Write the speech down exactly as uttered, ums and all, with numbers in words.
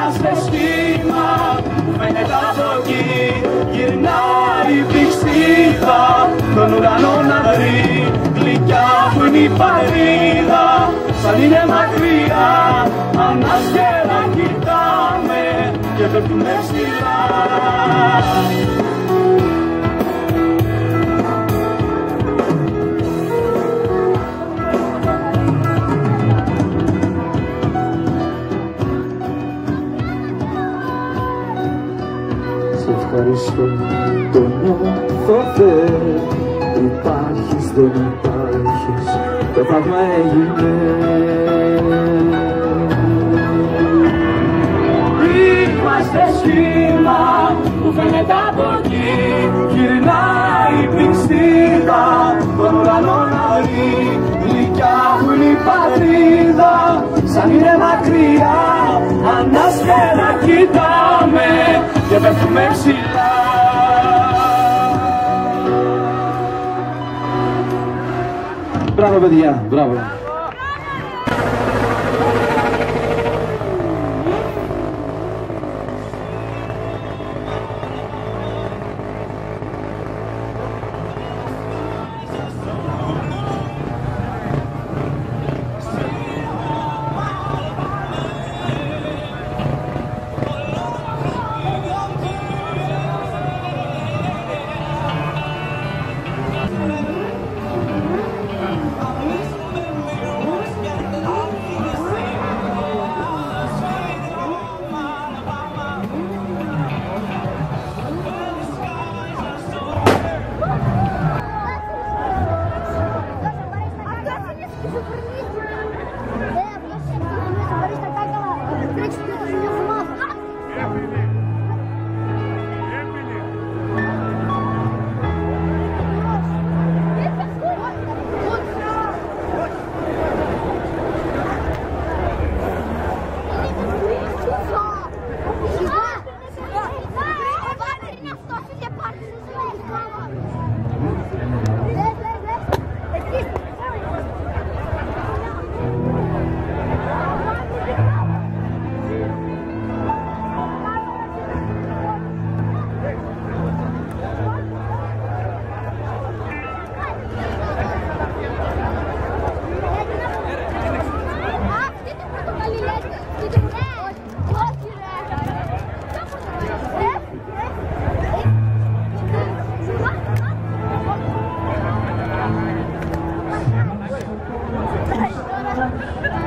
Είμαστε σχήμα που φαίνεται από εκεί. Γυρνάει η πηξίδα τον ουρανό να βρει. Γλυκιά που είναι η πατρίδα, σαν είναι μακριά. Ανάσκελα κοιτάμε και πέφτουμε ψηλά. Ευχαριστώ, το νιώθω Θεέ. Υπάρχεις, δεν υπάρχεις, το θαύμα έγινε. Είμαστε σχήμα που φαίνεται από εκεί. Γυρνάει η πηξίδα τον ουρανό να βρει. Γλυκιά που είναι η πατρίδα, σαν είναι μακριά. Ανάσκελα κοιτάμε και πέφτουμε ψηλά. Μπράβο παιδιά, μπράβο. Hey!